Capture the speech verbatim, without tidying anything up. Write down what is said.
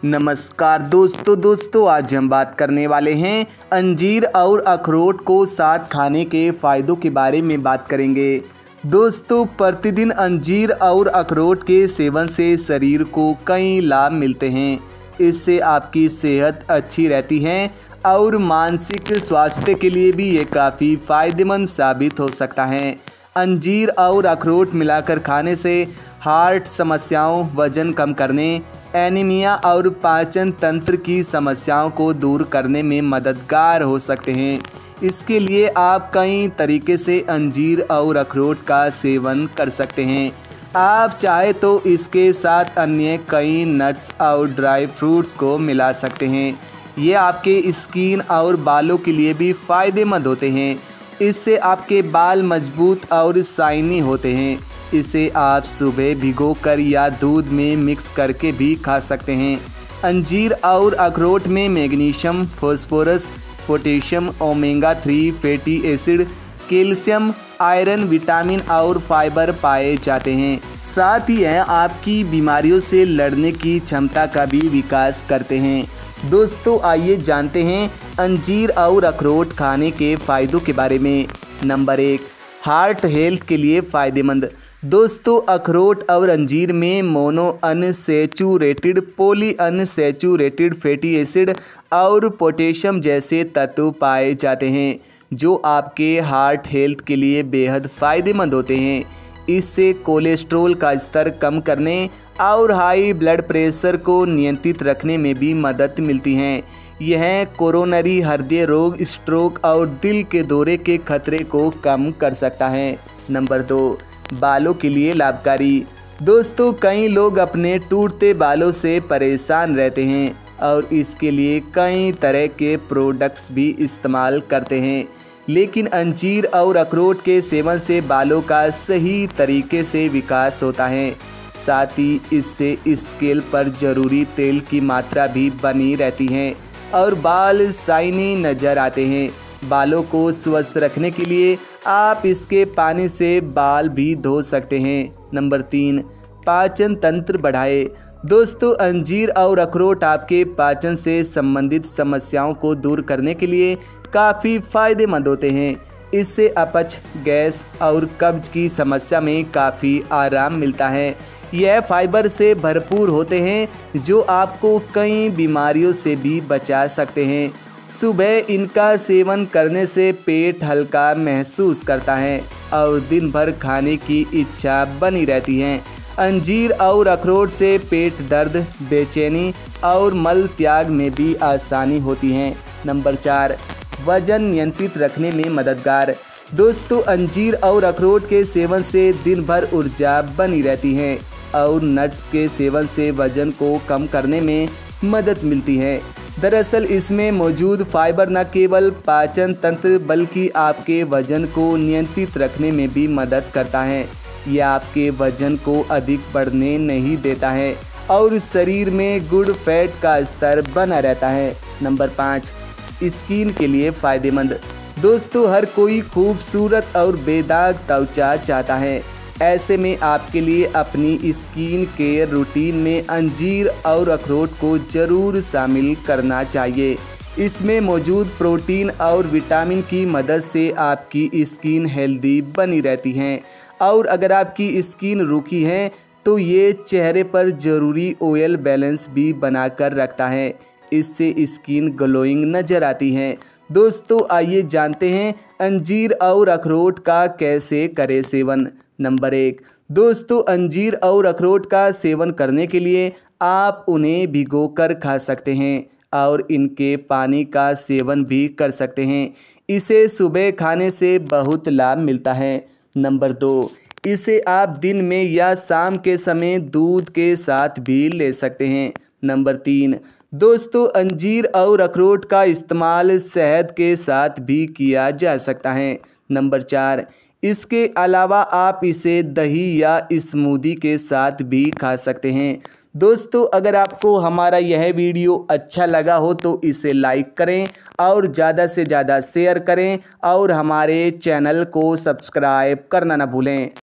नमस्कार दोस्तों दोस्तों आज हम बात करने वाले हैं अंजीर और अखरोट को साथ खाने के फ़ायदों के बारे में बात करेंगे। दोस्तों प्रतिदिन अंजीर और अखरोट के सेवन से शरीर को कई लाभ मिलते हैं। इससे आपकी सेहत अच्छी रहती है और मानसिक स्वास्थ्य के लिए भी ये काफ़ी फ़ायदेमंद साबित हो सकता है। अंजीर और अखरोट मिलाकर खाने से हार्ट समस्याओं, वजन कम करने, एनीमिया और पाचन तंत्र की समस्याओं को दूर करने में मददगार हो सकते हैं। इसके लिए आप कई तरीके से अंजीर और अखरोट का सेवन कर सकते हैं। आप चाहे तो इसके साथ अन्य कई नट्स और ड्राई फ्रूट्स को मिला सकते हैं। ये आपके स्किन और बालों के लिए भी फ़ायदेमंद होते हैं। इससे आपके बाल मजबूत और शाइनी होते हैं। इसे आप सुबह भिगोकर या दूध में मिक्स करके भी खा सकते हैं। अंजीर और अखरोट में magnesium, phosphorus, potassium, omega three fatty acid, calcium, iron, vitamin और फाइबर पाए जाते हैं। साथ ही यह आपकी बीमारियों से लड़ने की क्षमता का भी विकास करते हैं। दोस्तों आइए जानते हैं अंजीर और अखरोट खाने के फ़ायदों के बारे में। नंबर एक, हार्ट हेल्थ के लिए फ़ायदेमंद। दोस्तों अखरोट और अंजीर में mono unsaturated, poly unsaturated fatty acid और पोटेशियम जैसे तत्व पाए जाते हैं जो आपके हार्ट हेल्थ के लिए बेहद फ़ायदेमंद होते हैं। इससे कोलेस्ट्रॉल का स्तर कम करने और हाई ब्लड प्रेशर को नियंत्रित रखने में भी मदद मिलती है। यह कोरोनरी हृदय रोग, स्ट्रोक और दिल के दौरे के खतरे को कम कर सकता है। नंबर दो, बालों के लिए लाभकारी। दोस्तों कई लोग अपने टूटते बालों से परेशान रहते हैं और इसके लिए कई तरह के प्रोडक्ट्स भी इस्तेमाल करते हैं, लेकिन अंजीर और अखरोट के सेवन से बालों का सही तरीके से विकास होता है। साथ ही इससे स्केल पर ज़रूरी तेल की मात्रा भी बनी रहती है और बाल शाइनी नज़र आते हैं। बालों को स्वस्थ रखने के लिए आप इसके पानी से बाल भी धो सकते हैं। नंबर तीन, पाचन तंत्र बढ़ाए। दोस्तों अंजीर और अखरोट आपके पाचन से संबंधित समस्याओं को दूर करने के लिए काफ़ी फ़ायदेमंद होते हैं। इससे अपच, गैस और कब्ज की समस्या में काफ़ी आराम मिलता है। यह फाइबर से भरपूर होते हैं जो आपको कई बीमारियों से भी बचा सकते हैं। सुबह इनका सेवन करने से पेट हल्का महसूस करता है और दिन भर खाने की इच्छा बनी रहती है। अंजीर और अखरोट से पेट दर्द, बेचैनी और मल त्याग में भी आसानी होती है। नंबर चार, वजन नियंत्रित रखने में मददगार। दोस्तों अंजीर और अखरोट के सेवन से दिन भर ऊर्जा बनी रहती है और नट्स के सेवन से वजन को कम करने में मदद मिलती है। दरअसल इसमें मौजूद फाइबर न केवल पाचन तंत्र बल्कि आपके वजन को नियंत्रित रखने में भी मदद करता है। यह आपके वजन को अधिक बढ़ने नहीं देता है और शरीर में गुड फैट का स्तर बना रहता है। नंबर पाँच, स्किन के लिए फ़ायदेमंद। दोस्तों हर कोई खूबसूरत और बेदाग त्वचा चाहता है। ऐसे में आपके लिए अपनी स्किन केयर रूटीन में अंजीर और अखरोट को ज़रूर शामिल करना चाहिए। इसमें मौजूद प्रोटीन और विटामिन की मदद से आपकी स्किन हेल्दी बनी रहती है और अगर आपकी स्किन रूखी है तो ये चेहरे पर ज़रूरी ऑयल बैलेंस भी बनाकर रखता है। इससे स्किन ग्लोइंग नज़र आती है। दोस्तों आइए जानते हैं अंजीर और अखरोट का कैसे करें सेवन। नंबर एक, दोस्तों अंजीर और अखरोट का सेवन करने के लिए आप उन्हें भिगोकर खा सकते हैं और इनके पानी का सेवन भी कर सकते हैं। इसे सुबह खाने से बहुत लाभ मिलता है। नंबर दो, इसे आप दिन में या शाम के समय दूध के साथ भी ले सकते हैं। नंबर तीन, दोस्तों अंजीर और अखरोट का इस्तेमाल शहद के साथ भी किया जा सकता है। नंबर चार, इसके अलावा आप इसे दही या स्मूदी के साथ भी खा सकते हैं। दोस्तों अगर आपको हमारा यह वीडियो अच्छा लगा हो तो इसे लाइक करें और ज़्यादा से ज़्यादा शेयर करें और हमारे चैनल को सब्सक्राइब करना ना भूलें।